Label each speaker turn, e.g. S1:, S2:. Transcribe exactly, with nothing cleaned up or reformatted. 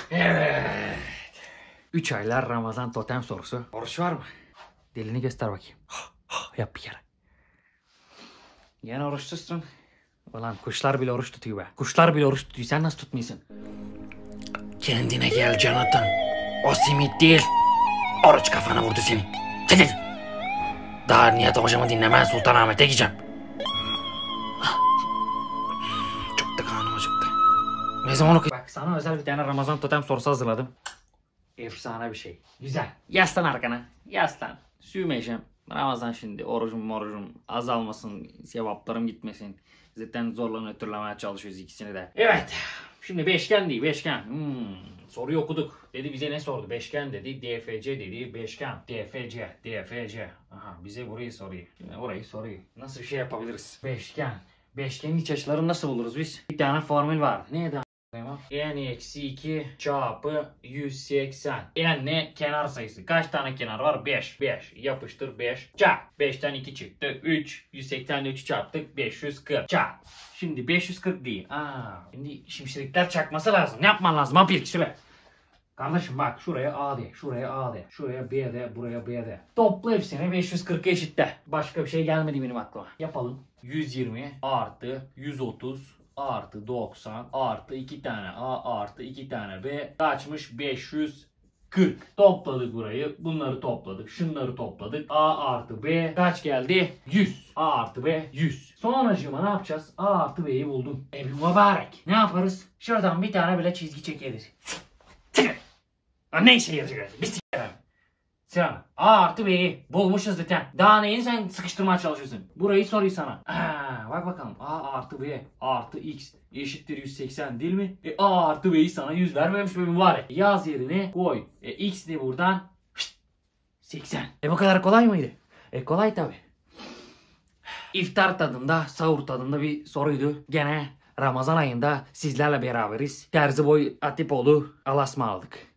S1: Evet. Üç aylar Ramazan totem sorusu. Oruç var mı? Dilini göster bakayım. Yap bir kere. Yine oruç tutsun. Ulan kuşlar bile oruç tutuyor be. Kuşlar bile oruç tutuyor. Sen nasıl tutmuyorsun? Kendine gel Jonathan. O simit değil. Oruç kafana vurdu seni. Çekil. Daha Nihat hocamı dinlemeden Sultanahmet'e gideceğim. Çok da karnım acıktı. Ne zaman okuyayım? Bak sana özel bir tane Ramazan totem sorusu hazırladım. Efsane bir şey. Güzel. Yaslan arkana. Yaslan. Sürmeyeceğim. Ramazan şimdi orucum morucum azalmasın. Sevaplarım gitmesin. Zaten zorla nötrlemeye çalışıyoruz ikisini de. Evet. Şimdi beşgen değil. Beşgen. Hmm. Soruyu okuduk. Dedi bize ne sordu? Beşgen dedi. D F C dedi. Beşgen. D F C. D F C. Aha bize burayı soruyor. Şimdi burayı soruyor. Nasıl bir şey yapabiliriz? Beşgen. Beşgenin iç açılarını nasıl buluruz biz? Bir tane formül var. Neydi? N eksi iki çarpı yüz seksen. N ne? Kenar sayısı. Kaç tane kenar var? beş. beş. Yapıştır beş. Çarp. beşten iki çıktı. üç. yüz seksen ile üçü çarptık. beş yüz kırk. Çarp. Şimdi beş yüz kırk değil. Aa, şimdi şimşirikler çakması lazım. Ne yapman lazım? Apir söyle. Kardeşim bak şuraya A de. Şuraya A de. Şuraya B de. Buraya B de. Topla hepsini beş yüz kırk eşitte. Başka bir şey gelmedi benim aklıma. Yapalım. yüz yirmi artı yüz otuz artı doksan artı iki tane A artı iki tane B kaçmış? beş yüz kırk. Topladık burayı. Bunları topladık. Şunları topladık. A artı B kaç geldi? yüz. A artı B yüz. Sonracığıma ne yapacağız? A artı B'yi buldum. E bir mübarek. Ne yaparız? Şuradan bir tane bile çizgi çekeriz. Ne işe yarayacak? Bir s**erim. Sıra. A artı B'yi bulmuşuz zaten. Daha neyin sen sıkıştırmaya çalışıyorsun? Burayı soruyu sana. Aa, bak bakalım. A artı B artı X eşittir yüz seksen değil mi? E A artı B'yi sana yüz vermemiş mi var? Yaz yerine koy. E X de buradan şşt, seksen. E bu kadar kolay mıydı? E kolay tabi. İftar tadında, sahur tadında bir soruydu. Gene Ramazan ayında sizlerle beraberiz. Terzi boy Atipoğlu Alasma aldık.